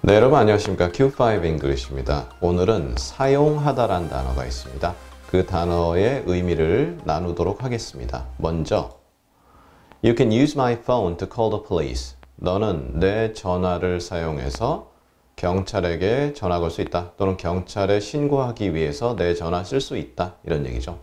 네, 여러분 안녕하십니까? Q5 English입니다. 오늘은 사용하다라는 단어가 있습니다. 그 단어의 의미를 나누도록 하겠습니다. 먼저, You can use my phone to call the police. 너는 내 전화를 사용해서 경찰에게 전화 걸 수 있다. 또는 경찰에 신고하기 위해서 내 전화 쓸 수 있다. 이런 얘기죠.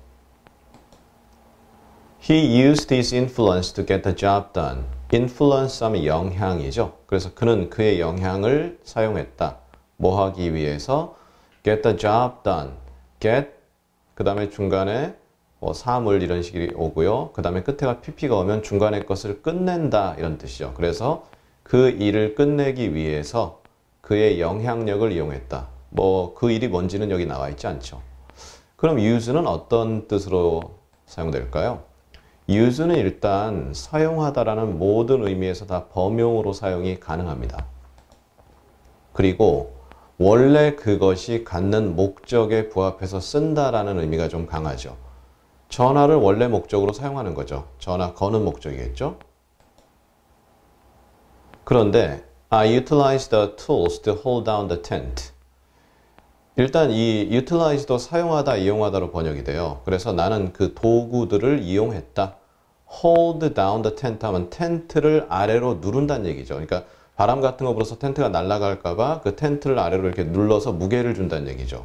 He used his influence to get the job done. influence 하면 영향이죠. 그래서 그는 그의 영향을 사용했다. 뭐 하기 위해서? get the job done. get, 그 다음에 중간에 사물 이런 식이 오고요. 그 다음에 끝에가 pp가 오면 중간에 것을 끝낸다 이런 뜻이죠. 그래서 그 일을 끝내기 위해서 그의 영향력을 이용했다. 그 일이 뭔지는 여기 나와 있지 않죠. 그럼 use는 어떤 뜻으로 사용될까요? use는 일단 사용하다라는 모든 의미에서 다 범용으로 사용이 가능합니다. 그리고 원래 그것이 갖는 목적에 부합해서 쓴다라는 의미가 좀 강하죠. 전화를 원래 목적으로 사용하는 거죠. 전화 거는 목적이겠죠. 그런데 I utilize the tools to hold down the tent. 일단 이 utilize도 사용하다, 이용하다로 번역이 돼요. 그래서 나는 그 도구들을 이용했다. hold down the tent 하면 텐트를 아래로 누른다는 얘기죠. 그러니까 바람 같은 거 불어서 텐트가 날아갈까 봐 그 텐트를 아래로 이렇게 눌러서 무게를 준다는 얘기죠.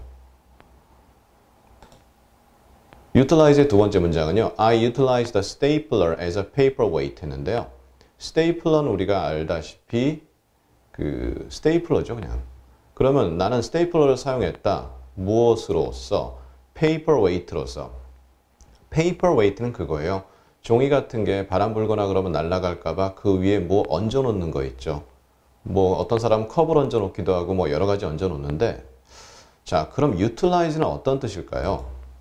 utilize의 두 번째 문장은요. I utilize the stapler as a paperweight 했는데요. stapler는 우리가 알다시피 그 스테이플러죠, 그냥. 그러면 나는 스테이플러를 사용했다. 무엇으로써? paperweight로서. paperweight는 그거예요. 종이 같은 게 바람 불거나 그러면 날아갈까봐 그 위에 뭐 얹어 놓는 거 있죠. 어떤 사람은 컵을 얹어 놓기도 하고 여러 가지 얹어 놓는데, 자, 그럼 utilize는 어떤 뜻일까요?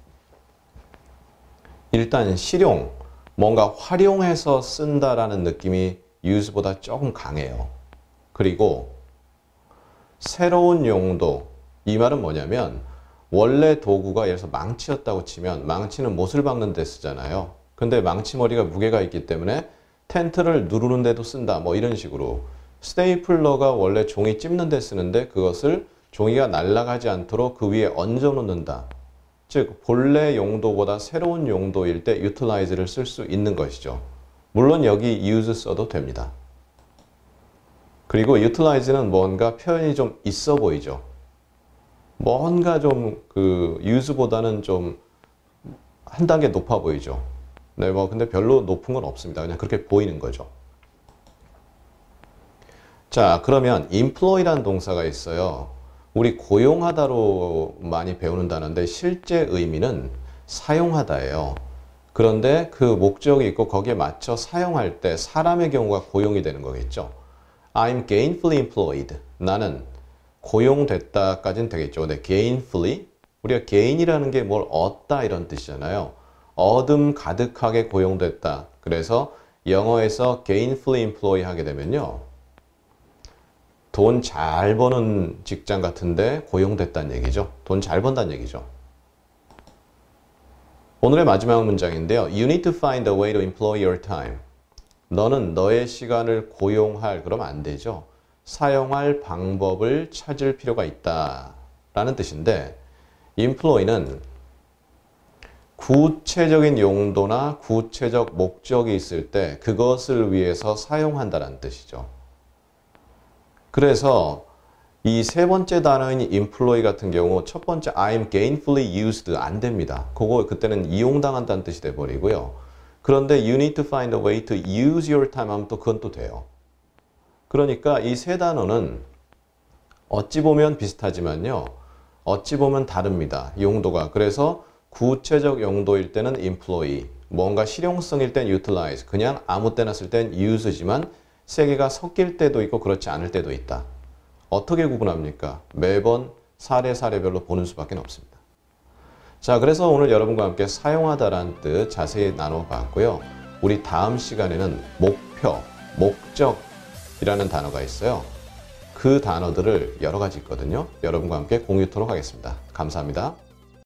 일단 실용, 뭔가 활용해서 쓴다라는 느낌이 use보다 조금 강해요. 그리고 새로운 용도, 이 말은 뭐냐면 원래 도구가 예를 들어서 망치였다고 치면 망치는 못을 박는 데 쓰잖아요. 근데 망치머리가 무게가 있기 때문에 텐트를 누르는 데도 쓴다. 이런 식으로 스테이플러가 원래 종이 찝는 데 쓰는데 그것을 종이가 날아가지 않도록 그 위에 얹어 놓는다. 즉 본래 용도보다 새로운 용도일 때 utilize를 쓸 수 있는 것이죠. 물론 여기 use 써도 됩니다. 그리고 utilize는 뭔가 표현이 좀 있어 보이죠. 뭔가 좀 use보다는 좀 한 단계 높아 보이죠. 네, 근데 별로 높은 건 없습니다. 그냥 그렇게 보이는 거죠. 자, 그러면 employ라는 동사가 있어요. 우리 고용하다로 많이 배우는 단어인데 실제 의미는 사용하다예요. 그런데 그 목적이 있고 거기에 맞춰 사용할 때 사람의 경우가 고용이 되는 거겠죠. I'm gainfully employed. 나는 고용됐다까지는 되겠죠. 근데 gainfully, 우리가 gain이라는 게 뭘 얻다 이런 뜻이잖아요. 얻음 가득하게 고용됐다. 그래서 영어에서 gainfully employ 하게 되면요. 돈 잘 버는 직장 같은데 고용됐다는 얘기죠. 돈 잘 번다는 얘기죠. 오늘의 마지막 문장인데요. You need to find a way to employ your time. 너는 너의 시간을 고용할, 그러면 안 되죠. 사용할 방법을 찾을 필요가 있다 라는 뜻인데, employ는 구체적인 용도나 구체적 목적이 있을 때 그것을 위해서 사용한다는 뜻이죠. 그래서 이 세 번째 단어인 employ 같은 경우 첫 번째 I'm gainfully used 안 됩니다. 그때는 이용당한다는 뜻이 돼버리고요. 그런데 you need to find a way to use your time 하면 또 그건 또 돼요. 그러니까 이 세 단어는 어찌 보면 비슷하지만요. 어찌 보면 다릅니다. 용도가. 그래서 구체적 용도일 때는 employ, 뭔가 실용성일 땐 utilize, 그냥 아무 때나 쓸 땐 use지만 세 개가 섞일 때도 있고 그렇지 않을 때도 있다. 어떻게 구분합니까? 매번 사례별로 보는 수밖에 없습니다. 자, 그래서 오늘 여러분과 함께 사용하다라는 뜻 자세히 나눠봤고요. 우리 다음 시간에는 목표, 목적이라는 단어가 있어요. 그 단어들을 여러 가지 있거든요. 여러분과 함께 공유토록 하겠습니다. 감사합니다.